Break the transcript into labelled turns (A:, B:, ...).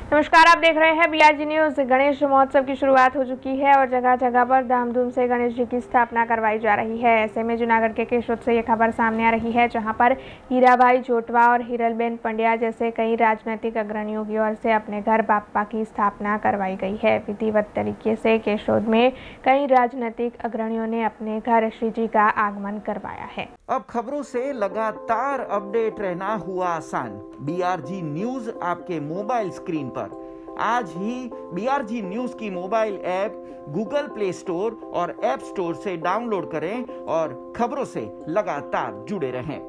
A: नमस्कार, आप देख रहे हैं बीआरजी न्यूज। गणेश महोत्सव की शुरुआत हो चुकी है और जगह जगह पर धामधूम से गणेश जी की स्थापना करवाई जा रही है। ऐसे में जूनागढ़ के केशोद से ये खबर सामने आ रही है, जहां पर हीराभाई जोटवा और हिरलबेन पंड्या जैसे कई राजनीतिक अग्रणियों की ओर से अपने घर बाप्पा की स्थापना करवाई गई है। विधिवत तरीके से केशोद में कई राजनीतिक अग्रणियों ने अपने घर श्री जी का आगमन करवाया है।
B: अब खबरों से लगातार अपडेट रहना हुआ आसान। बीआरजी न्यूज आपके मोबाइल स्क्रीन पर। आज ही बीआरजी न्यूज की mobile app Google Play Store और ऐप स्टोर से डाउनलोड करें और खबरों से लगातार जुड़े रहें।